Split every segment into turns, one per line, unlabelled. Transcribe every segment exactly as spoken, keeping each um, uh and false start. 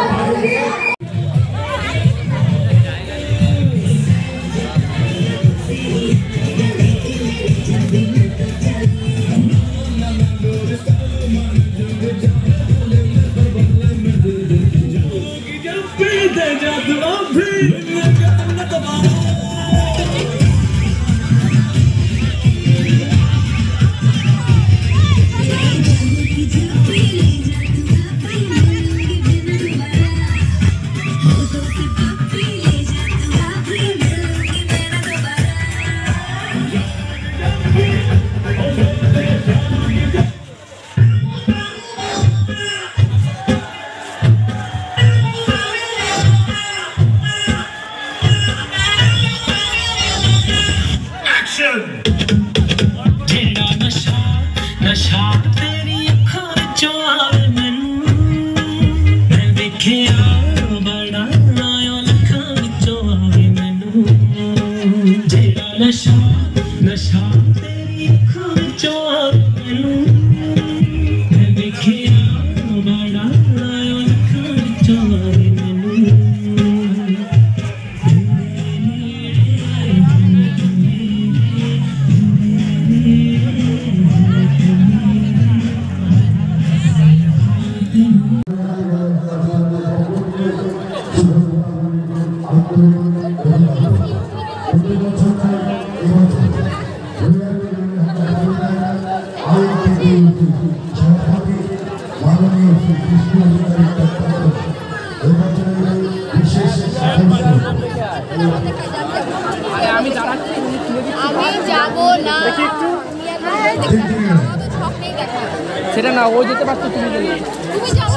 সেটা না ও যেতে পারতো তুমি গেলে তুমি যাও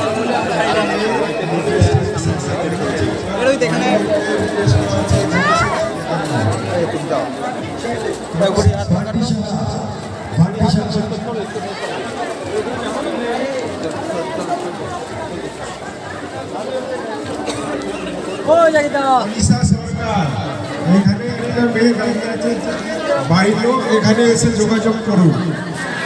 এরই দেখনে এই তুমি যাও ভাই ঘুরে আর পার্টি পার্টি ও জায়গা
ঈশা সরকার এখানে একটা মেয়ে গাইতে আছে বাইরে এখানে এসে যোগাযোগ করুন।